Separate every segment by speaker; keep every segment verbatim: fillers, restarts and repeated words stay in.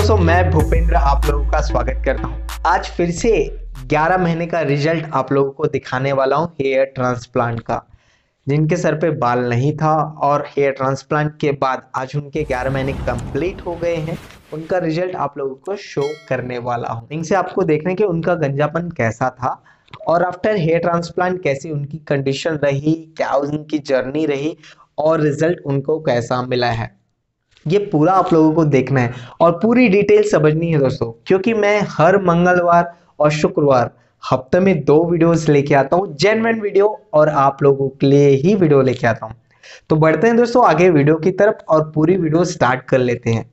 Speaker 1: दोस्तों, मैं भूपेंद्र आप लोगों का स्वागत करता हूं। आज फिर से ग्यारह महीने का रिजल्ट आप लोगों को दिखाने वाला हूं हेयर ट्रांसप्लांट का। जिनके सर पे बाल नहीं था और हेयर ट्रांसप्लांट के बाद आज उनके ग्यारह महीने कंप्लीट हो गए हैं, उनका रिजल्ट आप लोगों को शो करने वाला हूं। इनसे आपको देखने के उनका गंजापन कैसा था और आफ्टर हेयर ट्रांसप्लांट कैसी उनकी कंडीशन रही, क्या उनकी जर्नी रही और रिजल्ट उनको कैसा मिला है, ये पूरा आप लोगों को देखना है और पूरी डिटेल समझनी है दोस्तों। क्योंकि मैं हर मंगलवार और शुक्रवार हफ्ते में दो वीडियोस लेके आता हूँ, जेन्युइन वीडियो, और आप लोगों के लिए ही वीडियो लेके आता हूँ। तो बढ़ते हैं दोस्तों आगे वीडियो की तरफ और पूरी वीडियो स्टार्ट कर लेते हैं।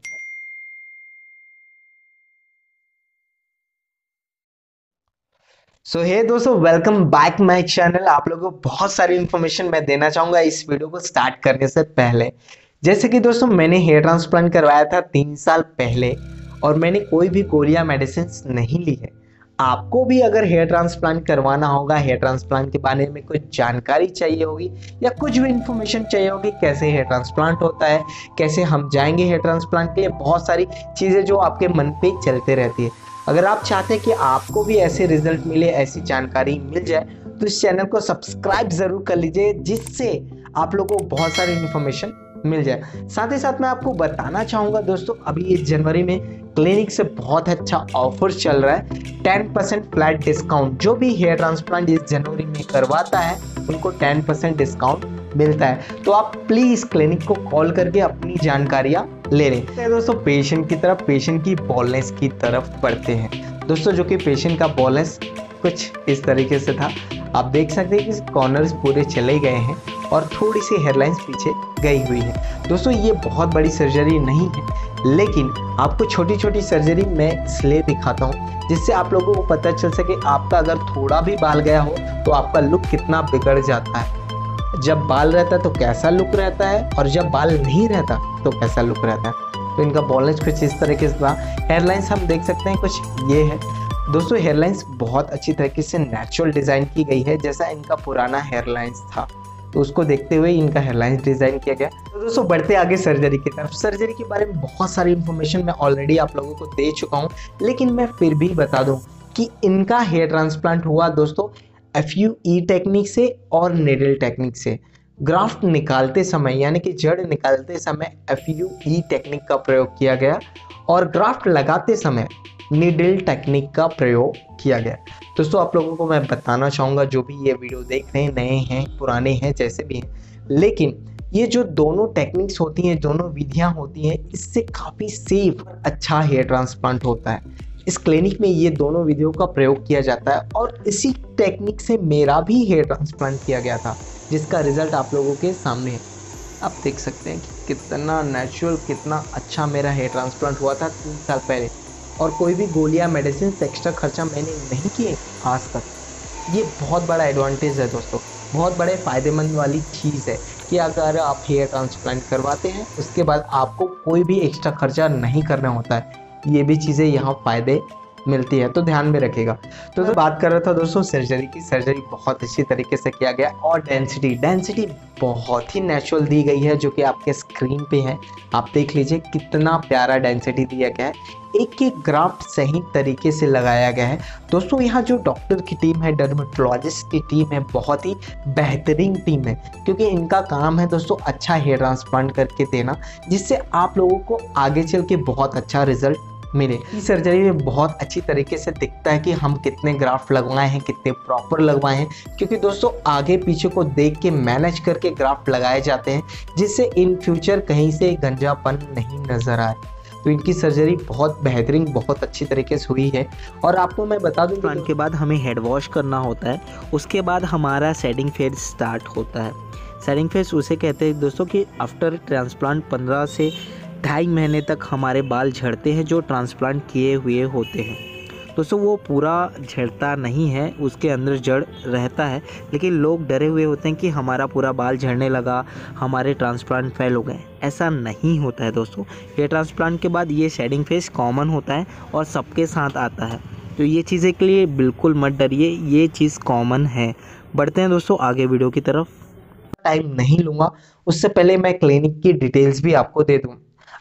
Speaker 1: सो हे दोस्तों, वेलकम बैक माय चैनल। आप लोगों को बहुत सारी इन्फॉर्मेशन मैं देना चाहूंगा इस वीडियो को स्टार्ट करने से पहले। जैसे कि दोस्तों, मैंने हेयर ट्रांसप्लांट करवाया था तीन साल पहले और मैंने कोई भी गोलियां मेडिसिन नहीं ली है। आपको भी अगर हेयर ट्रांसप्लांट करवाना होगा, हेयर ट्रांसप्लांट के बारे में कुछ जानकारी चाहिए होगी या कुछ भी इंफॉर्मेशन चाहिए होगी, कैसे हेयर ट्रांसप्लांट होता है, कैसे हम जाएंगे हेयर ट्रांसप्लांट के लिए, बहुत सारी चीज़ें जो आपके मन पे चलते रहती है। अगर आप चाहते हैं कि आपको भी ऐसे रिजल्ट मिले, ऐसी जानकारी मिल जाए, तो इस चैनल को सब्सक्राइब जरूर कर लीजिए, जिससे आप लोगों को बहुत सारी इन्फॉर्मेशन मिल जाए। साथ ही साथ मैं आपको बताना चाहूंगा दोस्तों, अभी इस जनवरी में क्लिनिक से बहुत अच्छा ऑफर चल रहा है, टेन परसेंट फ्लैट डिस्काउंट। जो भी हेयर ट्रांसप्लांट इस जनवरी में करवाता है उनको टेन परसेंट डिस्काउंट मिलता है। तो आप प्लीज क्लिनिक को कॉल करके अपनी जानकारियां ले लें। तो दोस्तों, पेशेंट की तरफ पेशेंट की बॉलनेस की तरफ बढ़ते हैं दोस्तों। जो कि पेशेंट का बॉलनेस कुछ इस तरीके से था, आप देख सकते हैं कि कॉर्नर्स पूरे चले गए हैं और थोड़ी सी हेयरलाइंस पीछे गई हुई है। दोस्तों, ये बहुत बड़ी सर्जरी नहीं है, लेकिन आपको छोटी छोटी सर्जरी मैं इसलिए दिखाता हूँ जिससे आप लोगों को पता चल सके आपका अगर थोड़ा भी बाल गया हो तो आपका लुक कितना बिगड़ जाता है। जब बाल रहता है तो कैसा लुक रहता है और जब बाल नहीं रहता तो कैसा लुक रहता है। तो इनका बॉलनेस कुछ इस तरीके से था। हेयरलाइंस हम देख सकते हैं कुछ ये है दोस्तों। हेयरलाइंस बहुत अच्छी तरीके से नेचुरल डिज़ाइन की गई है, जैसा इनका पुराना हेयरलाइंस था, तो उसको देखते हुए इनका हेयरलाइंस डिज़ाइन किया गया। तो दोस्तों, बढ़ते आगे सर्जरी की तरफ। सर्जरी के बारे में बहुत सारी इन्फॉर्मेशन मैं ऑलरेडी आप लोगों को दे चुका हूँ, लेकिन मैं फिर भी बता दूँ कि इनका हेयर ट्रांसप्लांट हुआ दोस्तों एफ यू ई टेक्निक से और निडल टेक्निक से। ग्राफ्ट निकालते समय यानी कि जड़ निकालते समय एफ यू ई टेक्निक का प्रयोग किया गया और ग्राफ्ट लगाते समय निडल टेक्निक का प्रयोग किया गया। दोस्तों, आप लोगों को मैं बताना चाहूँगा, जो भी ये वीडियो देख रहे हैं, नए हैं पुराने हैं जैसे भी हैं, लेकिन ये जो दोनों टेक्निक्स होती हैं, दोनों विधियाँ होती हैं, इससे काफ़ी सेफ अच्छा हेयर ट्रांसप्लांट होता है। इस क्लिनिक में ये दोनों विधियों का प्रयोग किया जाता है और इसी टेक्निक से मेरा भी हेयर ट्रांसप्लांट किया गया था, जिसका रिजल्ट आप लोगों के सामने है। आप देख सकते हैं कि कितना नेचुरल, कितना अच्छा मेरा हेयर ट्रांसप्लांट हुआ था तीन साल पहले, और कोई भी गोलियां मेडिसिन एक्स्ट्रा खर्चा मैंने नहीं किए आज तक। ये बहुत बड़ा एडवांटेज है दोस्तों, बहुत बड़े फ़ायदेमंद वाली चीज़ है कि अगर आप हेयर ट्रांसप्लांट करवाते हैं उसके बाद आपको कोई भी एक्स्ट्रा खर्चा नहीं करना होता है। ये भी चीज़ें यहाँ फ़ायदे मिलती है, तो ध्यान में रखिएगा। तो, तो बात कर रहा था दोस्तों सर्जरी की। सर्जरी बहुत अच्छी तरीके से किया गया और डेंसिटी डेंसिटी बहुत ही नेचुरल दी गई है, जो कि आपके स्क्रीन पे है। आप देख लीजिए कितना प्यारा डेंसिटी दिया गया है, एक एक ग्राफ्ट सही तरीके से लगाया गया है। दोस्तों, यहाँ जो डॉक्टर की टीम है, डर्मेटोलॉजिस्ट की टीम है, बहुत ही बेहतरीन टीम है, क्योंकि इनका काम है दोस्तों अच्छा हेयर ट्रांसप्लांट करके देना, जिससे आप लोगों को आगे चल के बहुत अच्छा रिजल्ट मिले। इस सर्जरी में बहुत अच्छी तरीके से दिखता है कि हम कितने ग्राफ्ट लगवाए हैं, कितने प्रॉपर लगवाए हैं, क्योंकि दोस्तों आगे पीछे को देख के मैनेज करके ग्राफ्ट लगाए जाते हैं, जिससे इन फ्यूचर कहीं से गंजापन नहीं नजर आए। तो इनकी सर्जरी बहुत बेहतरीन, बहुत अच्छी तरीके से हुई है। और आपको मैं बता दूं,
Speaker 2: प्लांट के बाद हमें हेड वॉश करना होता है, उसके बाद हमारा शेडिंग फेज स्टार्ट होता है। शेडिंग फेज उसे कहते हैं दोस्तों कि आफ्टर ट्रांसप्लांट पंद्रह से ढाई महीने तक हमारे बाल झड़ते हैं जो ट्रांसप्लांट किए हुए होते हैं। दोस्तों, वो पूरा झड़ता नहीं है, उसके अंदर जड़ रहता है, लेकिन लोग डरे हुए होते हैं कि हमारा पूरा बाल झड़ने लगा, हमारे ट्रांसप्लांट फेल हो गए। ऐसा नहीं होता है दोस्तों। ये ट्रांसप्लांट के बाद ये शेडिंग फेज कॉमन होता है और सबके साथ आता है, तो ये चीज़ें के लिए बिल्कुल मत डरिए, ये चीज़ कॉमन है। बढ़ते हैं दोस्तों आगे वीडियो की तरफ।
Speaker 1: टाइम नहीं लूँगा, उससे पहले मैं क्लिनिक की डिटेल्स भी आपको दे दूँ।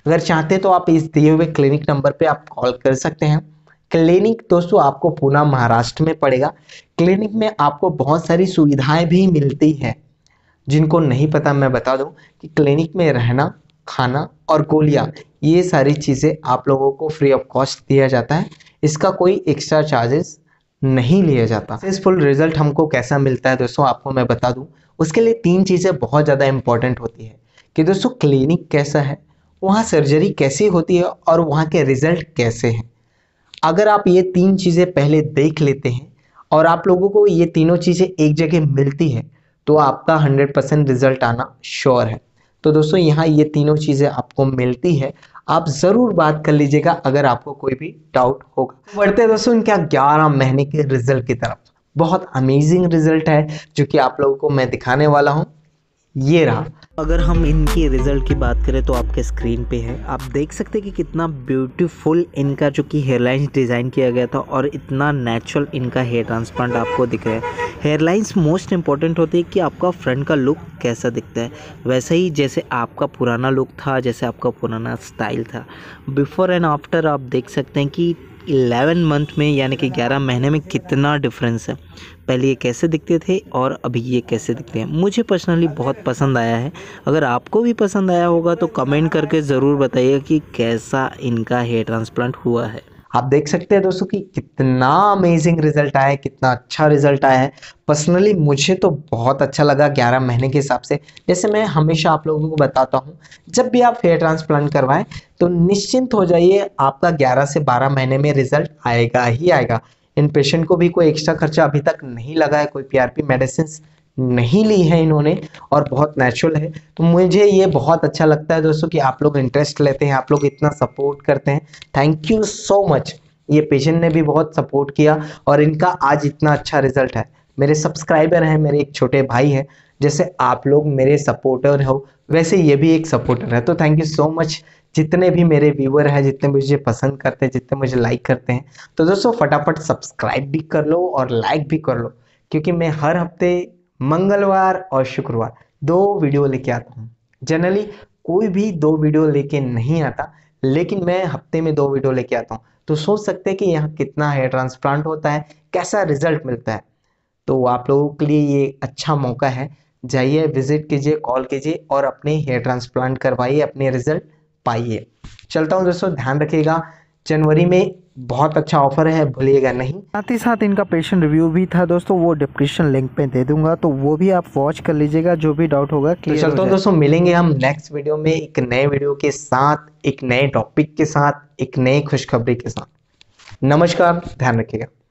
Speaker 1: अगर चाहते तो आप इस दिए हुए क्लिनिक नंबर पे आप कॉल कर सकते हैं। क्लिनिक दोस्तों आपको पूना महाराष्ट्र में पड़ेगा। क्लिनिक में आपको बहुत सारी सुविधाएं भी मिलती है। जिनको नहीं पता मैं बता दूं कि क्लिनिक में रहना, खाना और गोलियां, ये सारी चीज़ें आप लोगों को फ्री ऑफ कॉस्ट दिया जाता है। इसका कोई एक्स्ट्रा चार्जेस नहीं लिया जाता। सक्सेसफुल रिजल्ट हमको कैसा मिलता है दोस्तों, आपको मैं बता दूं। उसके लिए तीन चीज़ें बहुत ज़्यादा इंपॉर्टेंट होती है कि दोस्तों क्लिनिक कैसा है, वहाँ सर्जरी कैसी होती है और वहाँ के रिजल्ट कैसे हैं। अगर आप ये तीन चीज़ें पहले देख लेते हैं और आप लोगों को ये तीनों चीज़ें एक जगह मिलती है तो आपका हंड्रेड परसेंट रिजल्ट आना श्योर है। तो दोस्तों यहाँ ये तीनों चीज़ें आपको मिलती है, आप ज़रूर बात कर लीजिएगा अगर आपको कोई भी डाउट होगा। बढ़ते हैं दोस्तों इनका ग्यारह महीने के रिजल्ट की तरफ। बहुत अमेजिंग रिजल्ट है जो कि आप लोगों को मैं दिखाने वाला हूँ। ये रहा।
Speaker 2: अगर हम इनकी रिज़ल्ट की बात करें तो आपके स्क्रीन पे है, आप देख सकते हैं कि कितना ब्यूटीफुल इनका जो कि हेयरलाइंस डिज़ाइन किया गया था और इतना नेचुरल इनका हेयर ट्रांसप्लांट आपको दिख रहा है। हेयरलाइंस मोस्ट इंपॉर्टेंट होती है कि आपका फ्रंट का लुक कैसा दिखता है, वैसे ही जैसे आपका पुराना लुक था, जैसे आपका पुराना स्टाइल था। बिफोर एंड आफ्टर आप देख सकते हैं कि इलेवन मंथ में यानी कि ग्यारह महीने में कितना डिफरेंस है। पहले ये कैसे दिखते थे और अभी ये कैसे दिखते हैं। मुझे पर्सनली बहुत पसंद आया है। अगर आपको भी पसंद आया होगा तो कमेंट करके ज़रूर बताइए कि कैसा इनका हेयर ट्रांसप्लांट हुआ है।
Speaker 1: आप देख सकते हैं दोस्तों कि कितना अमेजिंग रिजल्ट आया है, कितना अच्छा रिजल्ट आया है। पर्सनली मुझे तो बहुत अच्छा लगा ग्यारह महीने के हिसाब से। जैसे मैं हमेशा आप लोगों को बताता हूँ, जब भी आप हेयर ट्रांसप्लांट करवाएं तो निश्चिंत हो जाइए, आपका ग्यारह से बारह महीने में रिजल्ट आएगा ही आएगा। इन पेशेंट को भी कोई एक्स्ट्रा खर्चा अभी तक नहीं लगा है, कोई पीआरपी मेडिसिन नहीं ली है इन्होंने और बहुत नेचुरल है। तो मुझे ये बहुत अच्छा लगता है दोस्तों कि आप लोग इंटरेस्ट लेते हैं, आप लोग इतना सपोर्ट करते हैं। Thank you so much. ये पेशेंट ने भी बहुत सपोर्ट किया और इनका आज इतना अच्छा रिजल्ट है। मेरे सब्सक्राइबर हैं, मेरे एक छोटे भाई हैं। जैसे आप लोग मेरे सपोर्टर हो वैसे ये भी एक सपोर्टर है। तो थैंक यू सो मच जितने भी मेरे व्यूअर हैं, जितने मुझे पसंद करते हैं, जितने मुझे लाइक करते हैं। तो दोस्तों फटाफट सब्सक्राइब भी कर लो और लाइक भी कर लो, क्योंकि मैं हर हफ्ते मंगलवार और शुक्रवार दो वीडियो लेके आता हूँ। जनरली कोई भी दो वीडियो लेके नहीं आता, लेकिन मैं हफ्ते में दो वीडियो लेके आता हूँ। तो सोच सकते हैं कि यहाँ कितना हेयर ट्रांसप्लांट होता है, कैसा रिजल्ट मिलता है। तो आप लोगों के लिए ये अच्छा मौका है, जाइए विजिट कीजिए, कॉल कीजिए और अपने हेयर ट्रांसप्लांट करवाइए, अपने रिजल्ट पाइए। चलता हूँ दोस्तों, ध्यान रखिएगा। जनवरी में बहुत अच्छा ऑफर है, भूलिएगा नहीं।
Speaker 2: साथ ही साथ इनका पेशेंट रिव्यू भी था दोस्तों, वो डिस्क्रिप्शन लिंक पे दे दूंगा, तो वो भी आप वॉच कर लीजिएगा। जो भी डाउट होगा
Speaker 1: तो चलता हूँ दोस्तों, मिलेंगे हम नेक्स्ट वीडियो में एक नए वीडियो के साथ, एक नए टॉपिक के साथ, एक नई खुशखबरी के साथ। नमस्कार, ध्यान रखिएगा।